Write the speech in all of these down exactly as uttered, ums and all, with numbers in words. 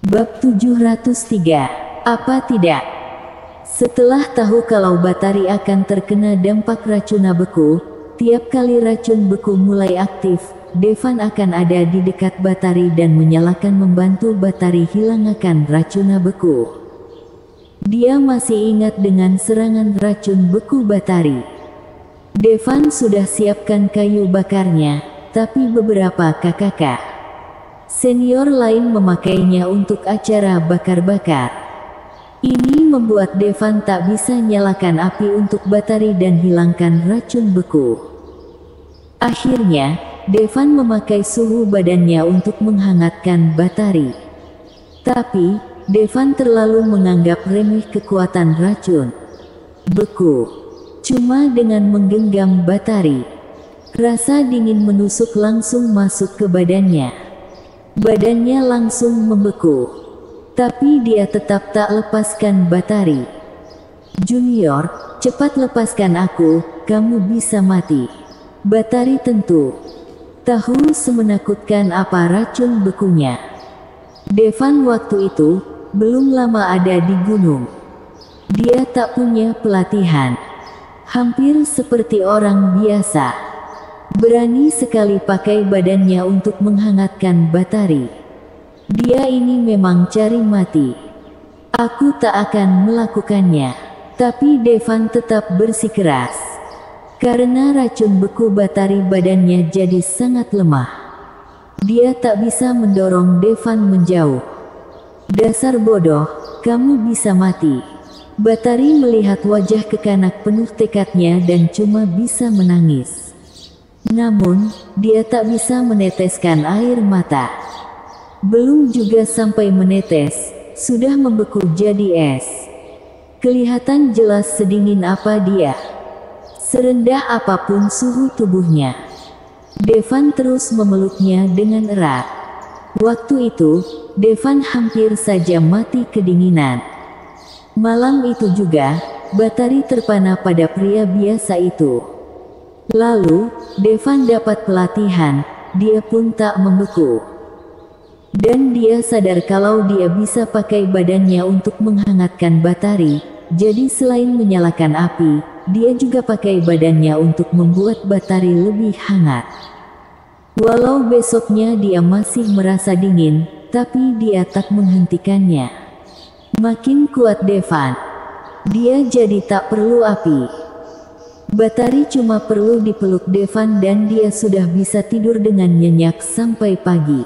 Bab tujuh ratus tiga. Apa tidak? Setelah tahu kalau Batari akan terkena dampak racun beku, tiap kali racun beku mulai aktif, Devan akan ada di dekat Batari dan menyalakan membantu Batari hilangkan racun beku. Dia masih ingat dengan serangan racun beku Batari. Devan sudah siapkan kayu bakarnya, tapi beberapa kakak senior lain memakainya untuk acara bakar-bakar. Ini membuat Devan tak bisa nyalakan api untuk Batari dan hilangkan racun beku. Akhirnya, Devan memakai suhu badannya untuk menghangatkan Batari. Tapi, Devan terlalu menganggap remeh kekuatan racun beku. Cuma dengan menggenggam Batari, rasa dingin menusuk langsung masuk ke badannya. Badannya langsung membeku. Tapi dia tetap tak lepaskan Batari. "Junior, cepat lepaskan aku, kamu bisa mati." Batari tentu tahu semenakutkan apa racun bekunya. Devan waktu itu belum lama ada di gunung. Dia tak punya pelatihan. Hampir seperti orang biasa. Berani sekali pakai badannya untuk menghangatkan Batari. Dia ini memang cari mati. Aku tak akan melakukannya. Tapi Devan tetap bersikeras. Karena racun beku Batari badannya jadi sangat lemah. Dia tak bisa mendorong Devan menjauh. "Dasar bodoh, kamu bisa mati." Batari melihat wajah kekanak penuh tekadnya dan cuma bisa menangis. Namun, dia tak bisa meneteskan air mata. Belum juga sampai menetes, sudah membeku jadi es. Kelihatan jelas sedingin apa dia. Serendah apapun suhu tubuhnya. Devan terus memeluknya dengan erat. Waktu itu, Devan hampir saja mati kedinginan. Malam itu juga, Batari terpana pada pria biasa itu. Lalu, Devan dapat pelatihan, dia pun tak membeku. Dan dia sadar kalau dia bisa pakai badannya untuk menghangatkan Batari, jadi selain menyalakan api, dia juga pakai badannya untuk membuat Batari lebih hangat. Walau besoknya dia masih merasa dingin, tapi dia tak menghentikannya. Makin kuat Devan. Dia jadi tak perlu api. Batari cuma perlu dipeluk Devan dan dia sudah bisa tidur dengan nyenyak sampai pagi.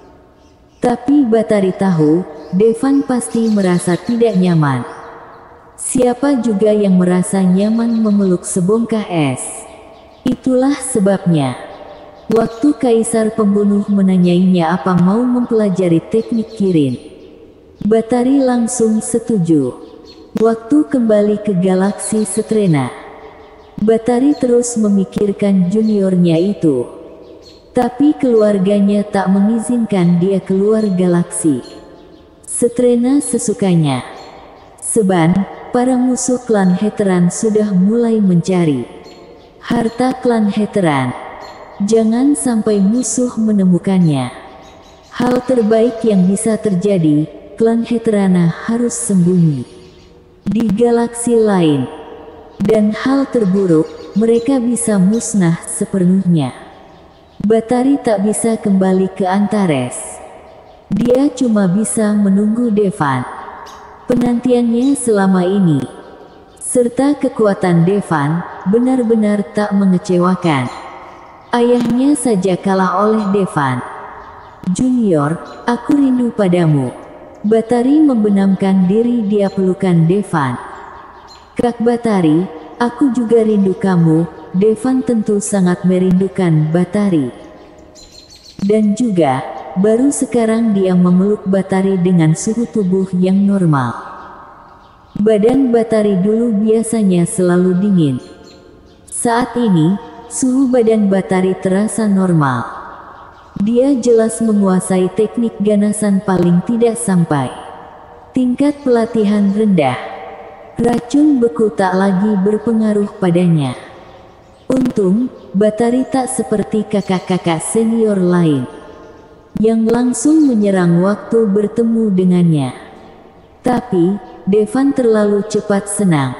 Tapi Batari tahu, Devan pasti merasa tidak nyaman. Siapa juga yang merasa nyaman memeluk sebongkah es? Itulah sebabnya, waktu Kaisar Pembunuh menanyainya apa mau mempelajari teknik Kirin, Batari langsung setuju. Waktu kembali ke galaksi Setrena, Batari terus memikirkan juniornya itu. Tapi keluarganya tak mengizinkan dia keluar galaksi Setrena sesukanya. Seban, para musuh klan Heteran sudah mulai mencari harta klan Heteran. Jangan sampai musuh menemukannya. Hal terbaik yang bisa terjadi, klan Heterana harus sembunyi di galaksi lain. Dan hal terburuk, mereka bisa musnah sepenuhnya. Batari tak bisa kembali ke Antares. Dia cuma bisa menunggu Devan. Penantiannya selama ini, serta kekuatan Devan, benar-benar tak mengecewakan. Ayahnya saja kalah oleh Devan. "Junior, aku rindu padamu." Batari membenamkan diri dia pelukan Devan. "Kak Batari, aku juga rindu kamu." Devan tentu sangat merindukan Batari. Dan juga, baru sekarang dia memeluk Batari dengan suhu tubuh yang normal. Badan Batari dulu biasanya selalu dingin. Saat ini, suhu badan Batari terasa normal. Dia jelas menguasai teknik ganasan paling tidak sampai tingkat pelatihan rendah. Racun beku tak lagi berpengaruh padanya. Untung, Batari tak seperti kakak-kakak senior lain. yang langsung menyerang waktu bertemu dengannya. Tapi, Devan terlalu cepat senang.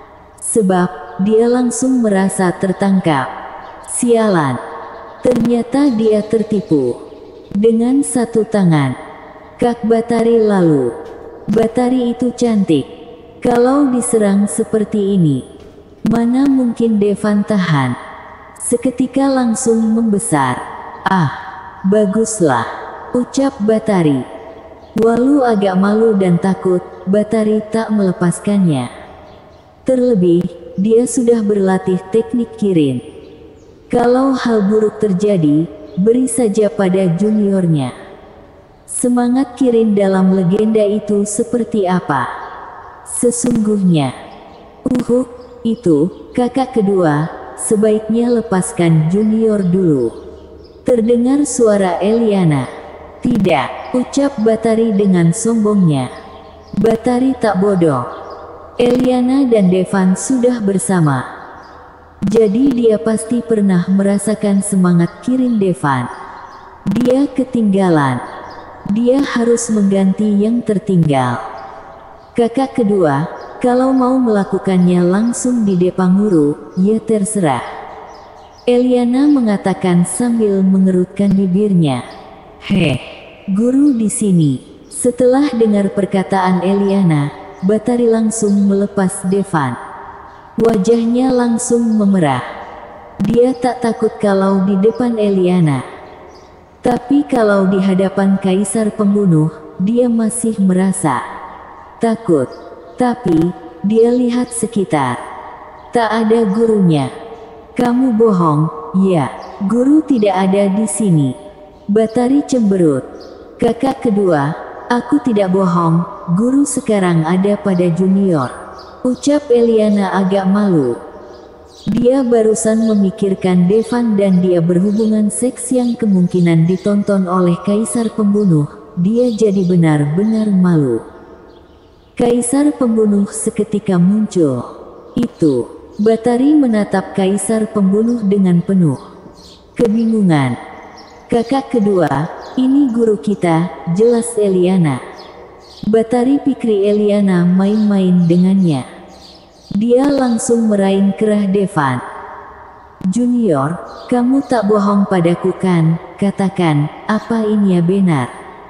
Sebab, dia langsung merasa tertangkap. Sialan. Ternyata dia tertipu. Dengan satu tangan. Kak Batari lalu. Batari itu cantik. Kalau diserang seperti ini, mana mungkin Devan tahan. Seketika langsung membesar. Ah, baguslah, ucap Batari. Walau agak malu dan takut, Batari tak melepaskannya. Terlebih, dia sudah berlatih teknik kirin. Kalau hal buruk terjadi, beri saja pada juniornya. Semangat kirin dalam legenda itu seperti apa? Sesungguhnya, uhuk, itu, kakak kedua, sebaiknya lepaskan junior dulu. Terdengar suara Eliana. Tidak, ucap Batari dengan sombongnya. Batari tak bodoh. Eliana dan Devan sudah bersama. Jadi dia pasti pernah merasakan semangat kirin Devan. Dia ketinggalan. Dia harus mengganti yang tertinggal. Kakak kedua, kalau mau melakukannya langsung di depan guru, ya terserah. Eliana mengatakan sambil mengerutkan bibirnya. Heh, guru di sini. Setelah dengar perkataan Eliana, Batari langsung melepas Devan. Wajahnya langsung memerah. Dia tak takut kalau di depan Eliana. Tapi kalau di hadapan kaisar pembunuh, dia masih merasa takut. Tapi, dia lihat sekitar. Tak ada gurunya. Kamu bohong, ya, guru tidak ada di sini. Batari cemberut. Kakak kedua, aku tidak bohong, guru sekarang ada pada junior. Ucap Eliana agak malu. Dia barusan memikirkan Devan dan dia berhubungan seks yang kemungkinan ditonton oleh kaisar pembunuh. Dia jadi benar-benar malu. Kaisar pembunuh seketika muncul. Itu, Batari menatap kaisar pembunuh dengan penuh kebingungan. Kakak kedua, ini guru kita, jelas Eliana. Batari pikir Eliana main-main dengannya. Dia langsung meraih kerah Devan. Junior, kamu tak bohong padaku kan? Katakan, apa ini ya benar?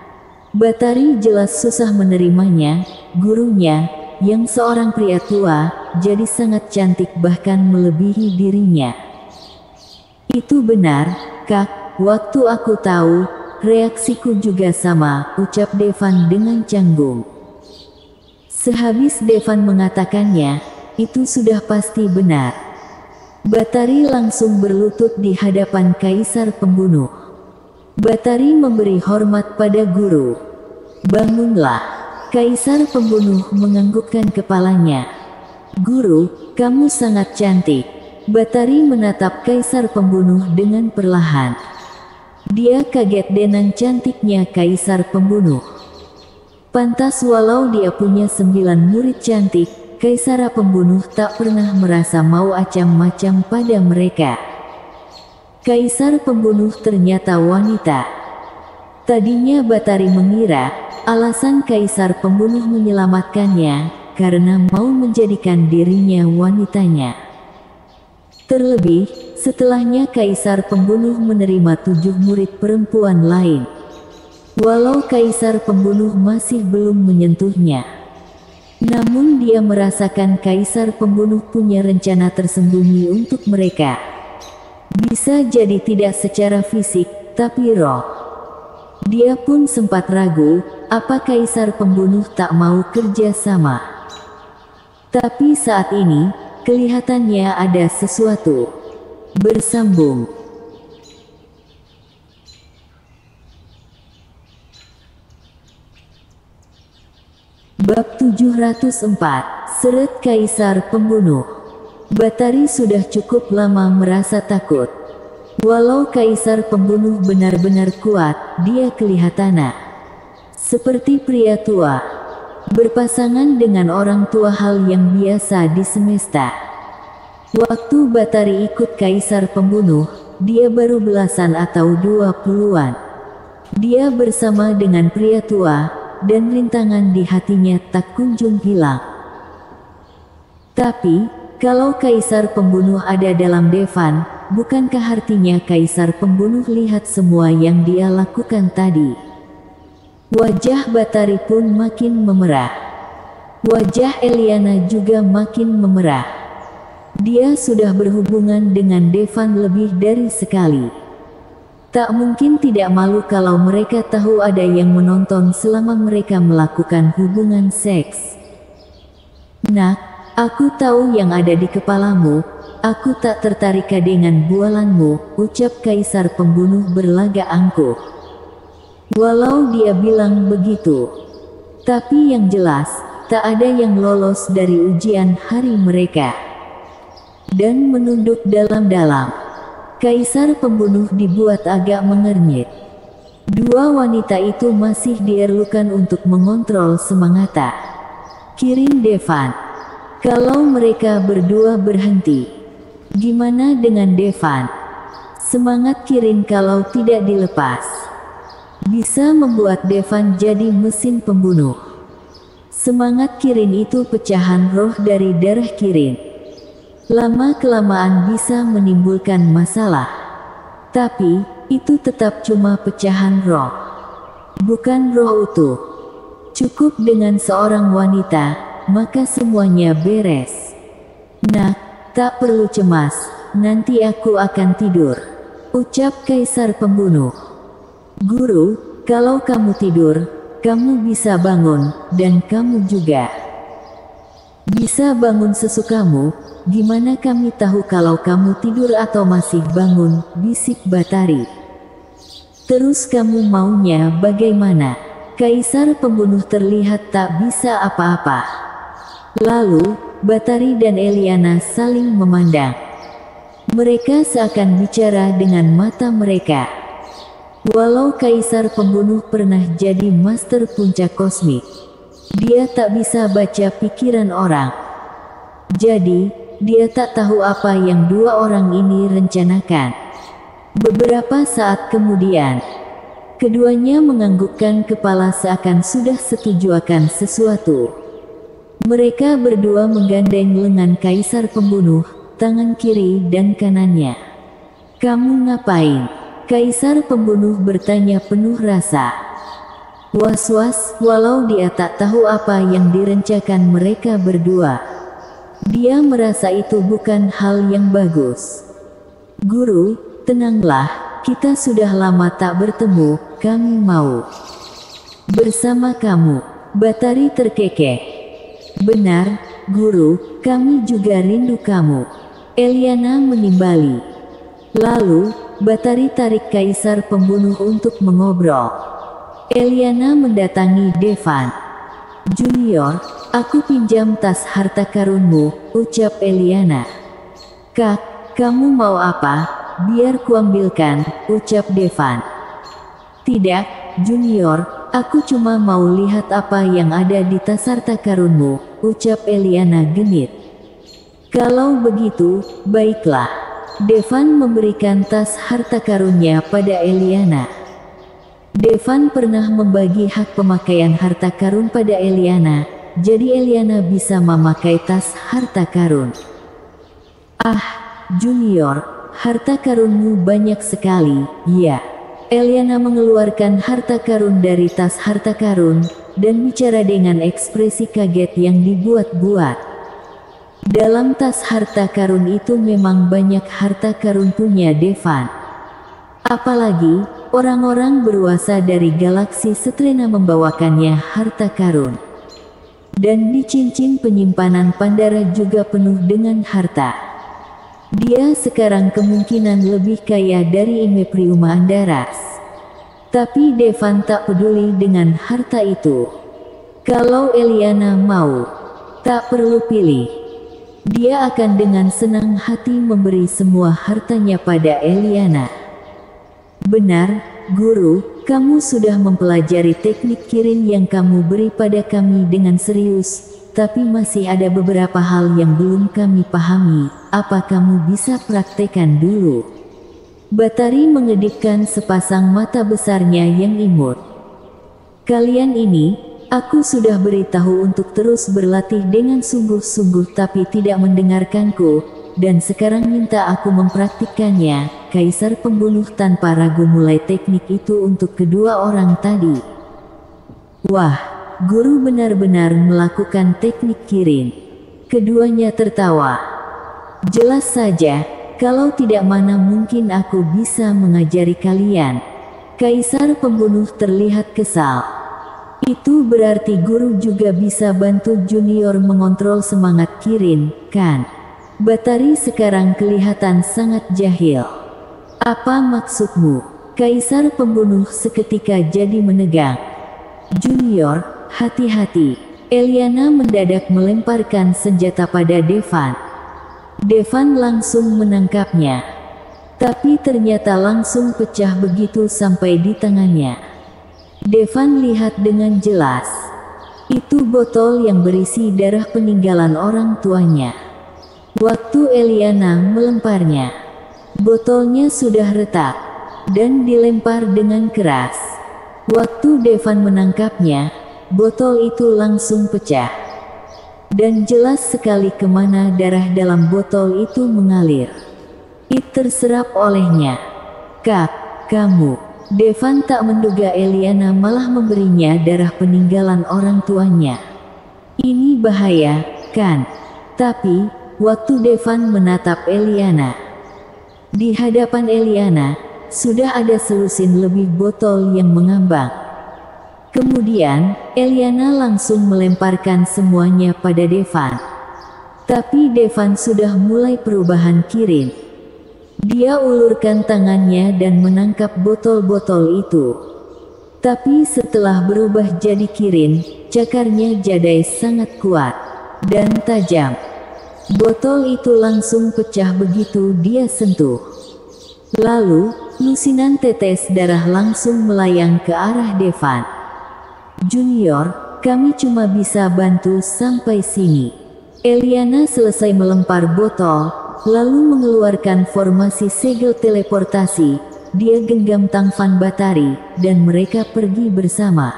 Batari jelas susah menerimanya. Gurunya, yang seorang pria tua, jadi sangat cantik bahkan melebihi dirinya. Itu benar, Kak, waktu aku tahu, reaksiku juga sama, ucap Devan dengan canggung. Sehabis Devan mengatakannya, itu sudah pasti benar. Batari langsung berlutut di hadapan kaisar pembunuh. Batari memberi hormat pada guru. Bangunlah. Kaisar pembunuh menganggukkan kepalanya. Guru, kamu sangat cantik. Batari menatap kaisar pembunuh dengan perlahan. Dia kaget dengan cantiknya kaisar pembunuh. Pantas walau dia punya sembilan murid cantik, kaisar pembunuh tak pernah merasa mau acam-macam pada mereka. Kaisar pembunuh ternyata wanita. Tadinya Batari mengira, alasan kaisar pembunuh menyelamatkannya, karena mau menjadikan dirinya wanitanya. Terlebih, setelahnya kaisar pembunuh menerima tujuh murid perempuan lain. Walau kaisar pembunuh masih belum menyentuhnya. Namun dia merasakan kaisar pembunuh punya rencana tersembunyi untuk mereka. Bisa jadi tidak secara fisik, tapi roh. Dia pun sempat ragu, apa kaisar pembunuh tak mau kerja sama. Tapi saat ini, kelihatannya ada sesuatu. Bersambung. Bab tujuh ratus empat, Seret Kaisar Pembunuh. Batari sudah cukup lama merasa takut. Walau kaisar pembunuh benar-benar kuat, dia kelihatannya seperti pria tua. Berpasangan dengan orang tua hal yang biasa di semesta. Waktu Batari ikut kaisar pembunuh, dia baru belasan atau dua puluhan. Dia bersama dengan pria tua, dan rintangan di hatinya tak kunjung hilang. Tapi, kalau kaisar pembunuh ada dalam Devan, bukankah artinya kaisar pembunuh lihat semua yang dia lakukan tadi? Wajah Batari pun makin memerah. Wajah Eliana juga makin memerah. Dia sudah berhubungan dengan Devan lebih dari sekali. Tak mungkin tidak malu kalau mereka tahu ada yang menonton selama mereka melakukan hubungan seks. Nak, aku tahu yang ada di kepalamu, aku tak tertarik dengan bualanmu, ucap kaisar pembunuh berlagak angkuh. Walau dia bilang begitu, tapi yang jelas, tak ada yang lolos dari ujian hari mereka. Dan menunduk dalam-dalam. Kaisar pembunuh dibuat agak mengernyit. Dua wanita itu masih diperlukan untuk mengontrol semangatnya. Kirin Devan. Kalau mereka berdua berhenti, gimana dengan Devan? Semangat Kirin kalau tidak dilepas, bisa membuat Devan jadi mesin pembunuh. Semangat Kirin itu pecahan roh dari darah Kirin. Lama-kelamaan bisa menimbulkan masalah. Tapi, itu tetap cuma pecahan roh. Bukan roh utuh. Cukup dengan seorang wanita, maka semuanya beres. Nak, tak perlu cemas, nanti aku akan tidur, ucap kaisar pembunuh. Guru, kalau kamu tidur, kamu bisa bangun, dan kamu juga bisa bangun sesukamu. Gimana kami tahu kalau kamu tidur atau masih bangun, bisik Batari. Terus kamu maunya bagaimana? Kaisar pembunuh terlihat tak bisa apa-apa. Lalu, Batari dan Eliana saling memandang. Mereka seakan bicara dengan mata mereka. Walau kaisar pembunuh pernah jadi master puncak kosmik, dia tak bisa baca pikiran orang. Jadi, dia tak tahu apa yang dua orang ini rencanakan. Beberapa saat kemudian, keduanya menganggukkan kepala seakan sudah setuju akan sesuatu. Mereka berdua menggandeng lengan kaisar pembunuh, tangan kiri dan kanannya. Kamu ngapain? Kaisar pembunuh bertanya penuh rasa was-was, walau dia tak tahu apa yang direncanakan mereka berdua. Dia merasa itu bukan hal yang bagus. Guru, tenanglah, kita sudah lama tak bertemu, kami mau bersama kamu. Batari terkekeh. Benar, guru, kami juga rindu kamu. Eliana menimbali. Lalu, Batari tarik kaisar pembunuh untuk mengobrol. Eliana mendatangi Devan. Junior, aku pinjam tas harta karunmu, ucap Eliana. Kak, kamu mau apa? Biar kuambilkan, ucap Devan. Tidak, Junior, aku cuma mau lihat apa yang ada di tas harta karunmu, ucap Eliana genit. Kalau begitu, baiklah. Devan memberikan tas harta karunnya pada Eliana. Devan pernah membagi hak pemakaian harta karun pada Eliana, jadi Eliana bisa memakai tas harta karun. Ah, Junior, harta karunmu banyak sekali, ya. Eliana mengeluarkan harta karun dari tas harta karun, dan bicara dengan ekspresi kaget yang dibuat-buat. Dalam tas harta karun itu memang banyak harta karun punya Devan. Apalagi, orang-orang berkuasa dari galaksi Setrena membawakannya harta karun. Dan di cincin penyimpanan Pandara juga penuh dengan harta. Dia sekarang kemungkinan lebih kaya dari Imepriuma Andaras. Tapi Devan tak peduli dengan harta itu. Kalau Eliana mau, tak perlu pilih. Dia akan dengan senang hati memberi semua hartanya pada Eliana. Benar, Guru, kamu sudah mempelajari teknik Kirin yang kamu beri pada kami dengan serius, tapi masih ada beberapa hal yang belum kami pahami. Apa kamu bisa praktekkan dulu? Batari mengedipkan sepasang mata besarnya yang imut. Kalian ini, aku sudah beritahu untuk terus berlatih dengan sungguh-sungguh tapi tidak mendengarkanku, dan sekarang minta aku mempraktikkannya. Kaisar pembunuh tanpa ragu mulai teknik itu untuk kedua orang tadi. Wah, guru benar-benar melakukan teknik kirin. Keduanya tertawa. Jelas saja, kalau tidak mana mungkin aku bisa mengajari kalian. Kaisar pembunuh terlihat kesal. Itu berarti guru juga bisa bantu junior mengontrol semangat kirin, kan? Batari sekarang kelihatan sangat jahil. Apa maksudmu? Kaisar pembunuh seketika jadi menegang. Junior, hati-hati. Eliana mendadak melemparkan senjata pada Devan. Devan langsung menangkapnya. Tapi ternyata langsung pecah begitu sampai di tangannya. Devan lihat dengan jelas. Itu botol yang berisi darah peninggalan orang tuanya. Waktu Eliana melemparnya, botolnya sudah retak dan dilempar dengan keras. Waktu Devan menangkapnya, botol itu langsung pecah. Dan jelas sekali kemana darah dalam botol itu mengalir. It terserap olehnya. Kak, kamu. Devan tak menduga Eliana malah memberinya darah peninggalan orang tuanya. Ini bahaya, kan? Tapi, waktu Devan menatap Eliana, di hadapan Eliana, sudah ada selusin lebih botol yang mengambang. Kemudian, Eliana langsung melemparkan semuanya pada Devan. Tapi Devan sudah mulai perubahan kirin. Dia ulurkan tangannya dan menangkap botol-botol itu. Tapi setelah berubah jadi kirin, cakarnya jadi sangat kuat dan tajam. Botol itu langsung pecah begitu dia sentuh. Lalu, lusinan tetes darah langsung melayang ke arah Devan. Junior, kami cuma bisa bantu sampai sini. Eliana selesai melempar botol, lalu mengeluarkan formasi segel teleportasi. Dia genggam Tangfan Batari, dan mereka pergi bersama.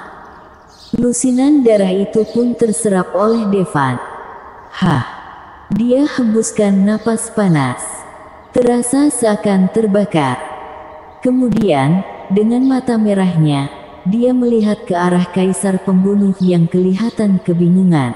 Lusinan darah itu pun terserap oleh Devan. Hah! Dia hembuskan napas panas. Terasa seakan terbakar. Kemudian, dengan mata merahnya, dia melihat ke arah kaisar pembunuh yang kelihatan kebingungan.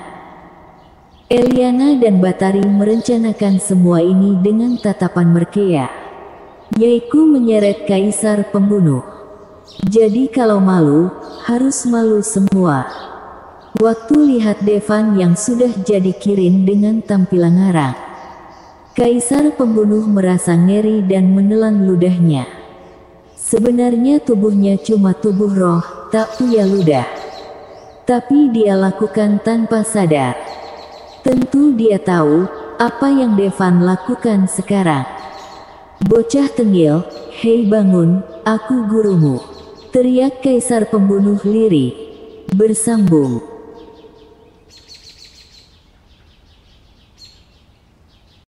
Eliana dan Batari merencanakan semua ini dengan tatapan merkea, yaitu menyeret kaisar pembunuh. Jadi kalau malu, harus malu semua. Waktu lihat Devan yang sudah jadi kirin dengan tampilan ngarang, kaisar pembunuh merasa ngeri dan menelan ludahnya. Sebenarnya tubuhnya cuma tubuh roh, tak punya ludah. Tapi dia lakukan tanpa sadar. Tentu dia tahu apa yang Devan lakukan sekarang. Bocah tengil, hei bangun, aku gurumu. Teriak kaisar pembunuh lirih. Bersambung.